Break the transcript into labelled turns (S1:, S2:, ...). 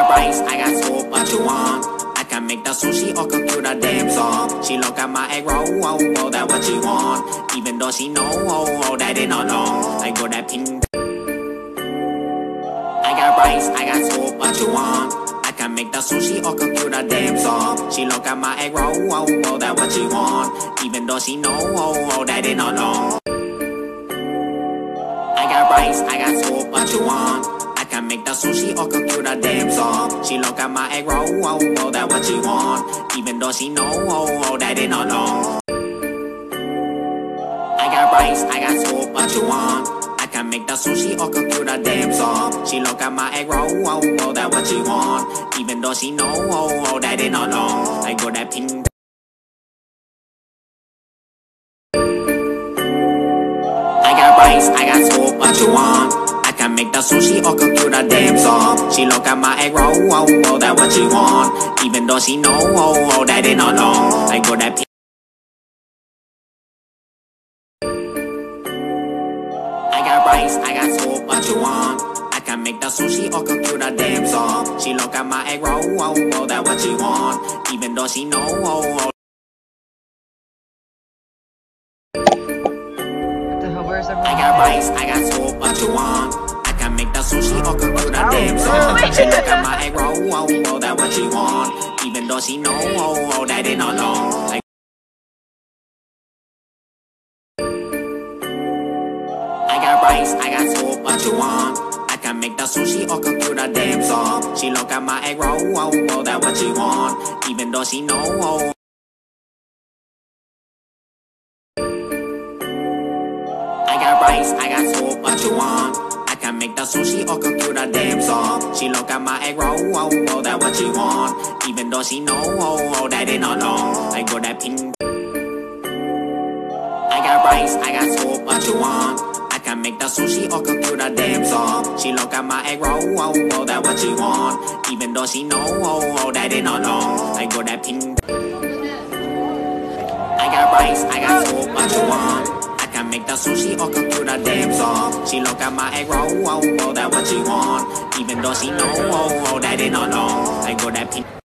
S1: got rice, I got soup, what you want? I can make the sushi or cook you the damn song. She look at my egg roll, oh, oh, that what she want. Even though she know, oh, oh, that ain't no long. I go that pink. I got rice, I got soup, what you want? I can make the sushi or cook you the damn song. She look at my egg roll, oh, oh, that what she want. Even though she know, oh, oh, that ain't no long. I got rice, I got soup, what you want? I can make the sushi or cook you the damn song. She look at my egg roll, oh, oh, that what she want. Even though she know, oh, oh, that ain't no long. I got rice, I got soup, what you want? I can make the sushi or cook you the damn song. She look at my egg roll, oh, oh, that what she want. Even though she know, oh, oh, that ain't no long. I go that pink. I got rice, I got soup, what you want? I can make the sushi or cook you the damn song. She look at my egg roll, oh, oh, that what she want. Even though she know, oh, oh, that ain't no long. I go that pink. I got rice, I got soup, what you want? I can make the sushi or cook you the damn song. She look at my egg roll, oh, oh, that what she want. Even though she know, oh, oh.
S2: Where's
S1: I got rice, I got soup, what you want? I can make the sushi or cook you the damn song. She look at my egg roll, oh, oh, that what she want. Even though she know, oh, oh, that ain't no long. I got rice, I got soup, what you want? I can make the sushi or cook you the damn song. She look at my egg roll, oh, oh, that what she want. Even though she know, oh. I got rice, I got soup, what you want? I can make the sushi or cook you the damn song. She look at my egg roll, oh, oh, that what she want. Even though she know, oh, oh, that ain't no long. I go that pink. I got rice, I got soup, what you want? I can make the sushi or cook you the damn song. She look at my egg roll, oh, oh, that what she want. Even though she know, oh, oh, that ain't no long. I go that pink. I got rice, I got soup, what you want? I can make the sushi or cook you the damn song. She look at my egg roll, oh, oh, that what she want. Even though she know, oh, oh, that ain't no long. I go that pink.